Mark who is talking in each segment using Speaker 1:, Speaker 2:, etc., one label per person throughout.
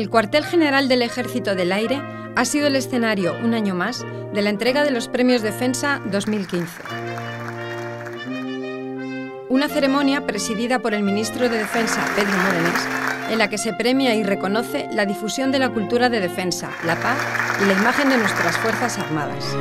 Speaker 1: El cuartel general del Ejército del Aire ha sido el escenario, un año más, de la entrega de los Premios Defensa 2015. Una ceremonia presidida por el ministro de Defensa, Pedro Morenés, en la que se premia y reconoce la difusión de la cultura de defensa, la paz y la imagen de nuestras Fuerzas Armadas.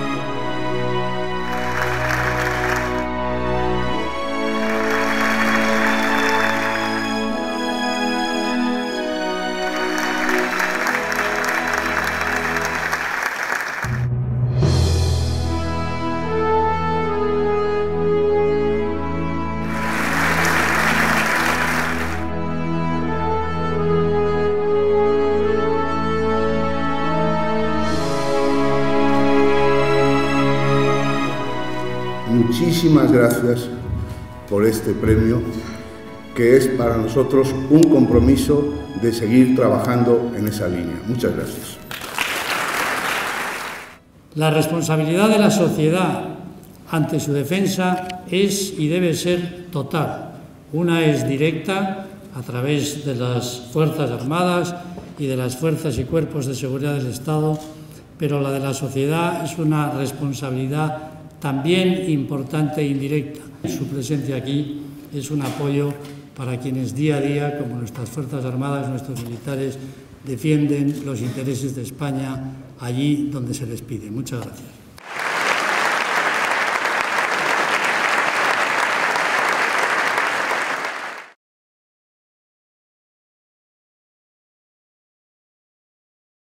Speaker 2: Muchísimas gracias por este premio, que es para nosotros un compromiso de seguir trabajando en esa línea. Muchas gracias.
Speaker 3: La responsabilidad de la sociedad ante su defensa es y debe ser total. Una es directa, a través de las Fuerzas Armadas y de las fuerzas y cuerpos de seguridad del Estado, pero la de la sociedad es una responsabilidad también importante e indirecta. Su presencia aquí es un apoyo para quienes día a día, como nuestras Fuerzas Armadas, nuestros militares, defienden los intereses de España allí donde se les pide. Muchas gracias.